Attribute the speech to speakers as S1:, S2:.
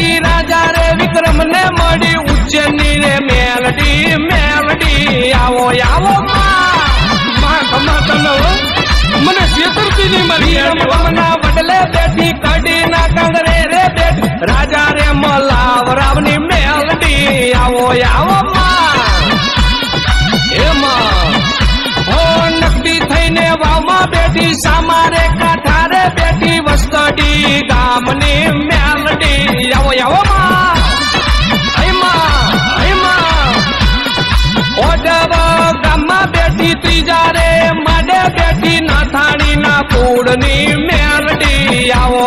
S1: બેઠી રાજા રે વિક્રમ ને મળી ઉજ્જૈની રે મેલડી મેલડી આવો આવો માં ખમા તનો મને છેતરતી ની મરી રમના બદલે બેઠી કડી ના કંગરે રે બેઠી રાજા રે મલાવ રાવની મેલડી આવો આવો માં એમાં હો નકડી થઈને વાવમાં બેઠી સામારે કાઠારે બેઠી વસ્તડી ગામની મેલડી આવો આવો માં ઓડવ ગામમાં બેઠી ત્રીજા રે માડે બેઠી નાથાણી ના કુળની મેલડી આવો